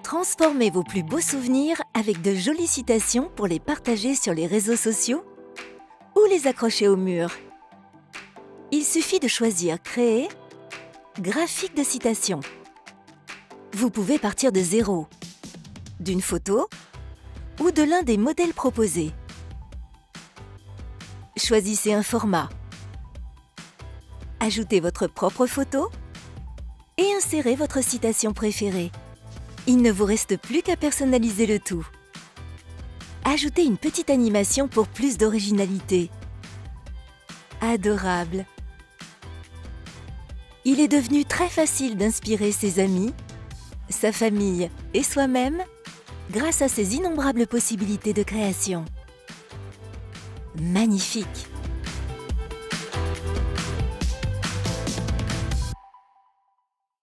Transformez vos plus beaux souvenirs avec de jolies citations pour les partager sur les réseaux sociaux ou les accrocher au mur. Il suffit de choisir Créer, graphique de citation. Vous pouvez partir de zéro, d'une photo ou de l'un des modèles proposés. Choisissez un format. Ajoutez votre propre photo et insérez votre citation préférée. Il ne vous reste plus qu'à personnaliser le tout. Ajoutez une petite animation pour plus d'originalité. Adorable! Il est devenu très facile d'inspirer ses amis, sa famille et soi-même grâce à ces innombrables possibilités de création. Magnifique!